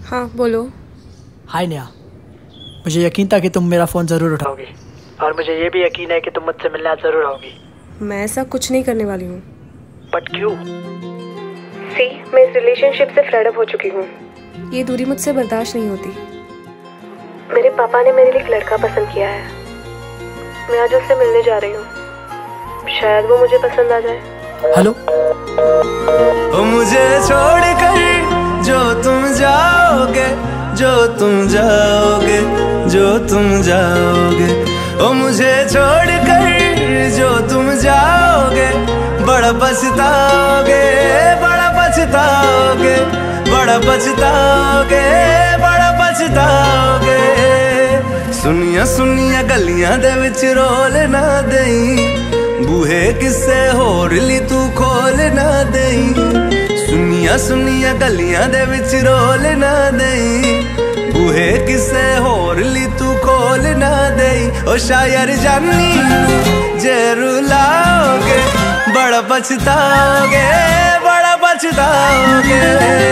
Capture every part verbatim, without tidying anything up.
हाँ बोलो। हाय नेहा, मुझे यकीन था कि तुम मेरा फ़ोन ज़रूर उठाओगी और मुझे ये भी यकीन है कि तुम मुझसे मिलने ज़रूर आओगी। मैं ऐसा कुछ नहीं करने वाली हूँ। बट क्यों? सी, मैं इस रिलेशनशिप से फेड अप हो चुकी हूँ। ये दूरी मुझसे बर्दाश्त नहीं होती। मेरे पापा ने मेरे लिए एक लड़का पसंद किया है। मैं आज उससे मिलने जा रही हूँ। शायद वो मुझे पसंद आ जाए। हेलो। ओ मुझे छोड़ कर जो तुम जाओगे, जो तुम जाओगे, जो तुम जाओगे, ओ मुझे छोड़ कर जो तुम जाओगे, बड़ा पछताओगे, बड़ा पछताओगे, बड़ा पछताओगे, बड़ा पछताओगे। सुनिया सुनिया गलियां दे विच रोल ना देई, बूहे किसे होर ली तू खोल ना देई। सुनिया सुनिया गलियां दे विच रोल ना देई, बूहे किसे होर ली तू खोल ना देई। ओ शायर जानी जे रुलाओगे, बड़ा पछताओगे, बड़ा पछताओगे।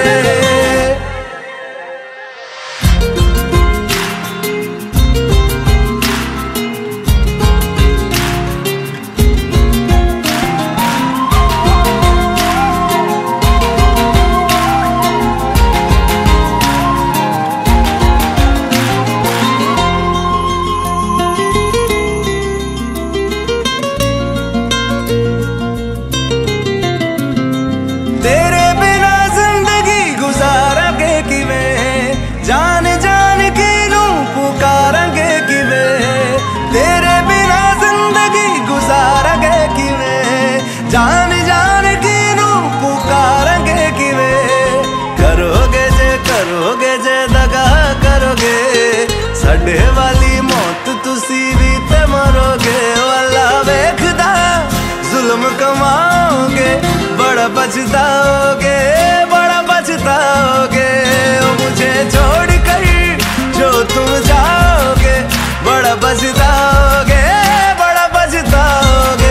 तेरे बिना जिंदगी गुजारांगे किवें, जान जान के नू पुकारांगे किवें। तेरे बिना जिंदगी गुजारांगे किवें, जान जान के नू पुकारांगे किवें। करोगे जे करोगे जे दगा करोगे, साडे वाली मौत तुसी भी ते मरोगे। वाला वेखदा जुल्म कमाओगे, बड़ा पछताओगे, बड़ा पछताओगे। ओ मुझे छोड़ कर जो तुम जाओगे, बड़ा पछताओगे, बड़ा पछताओगे।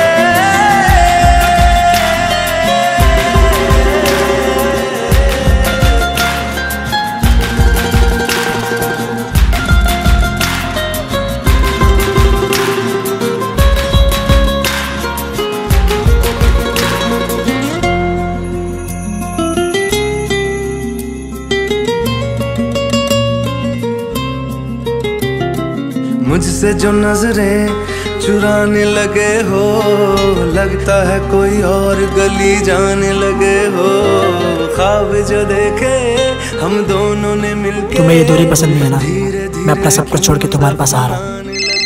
मुझसे जो नजरें चुराने लगे हो, लगता है कोई और गली जाने लगे हो। ख्वाब जो देखे हम दोनों ने मिलके, तुम्हें ये दूरी पसंद नहीं है ना? मैं अपना सब कुछ छोड़ के तुम्हारे पास आ रहा हूँ।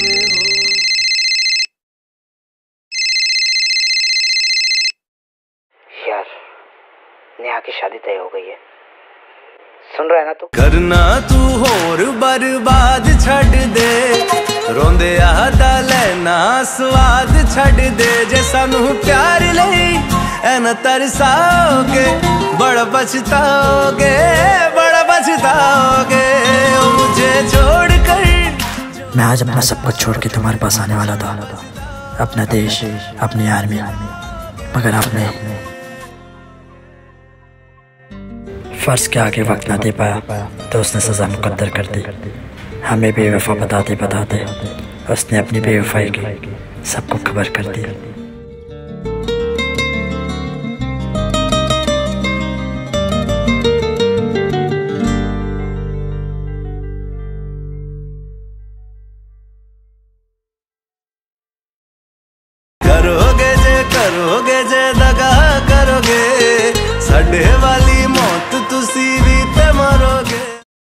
यार, नेहा की शादी तय हो गई है, सुन रहा है ना तू? करना तू होर बर्बाद छड़ दे, रोंदे आदा लेना स्वाद छड़ दे। जे सानू प्यार लई ऐना तरसाओगे, बड़ा पछताओगे, बड़ा पछताओगे। ओ मुझे छोड़ कर मैं आज अपना सब कुछ छोड़ के तुम्हारे पास आने वाला था, अपना देश, अपनी आर्मी, मगर आपने फर्ज के आगे वक्त ना दे पाया तो उसने सज़ा मुकद्दर कर दी। हमें बेवफा बताते बताते उसने अपनी बेवफाई की सबको खबर कर दी।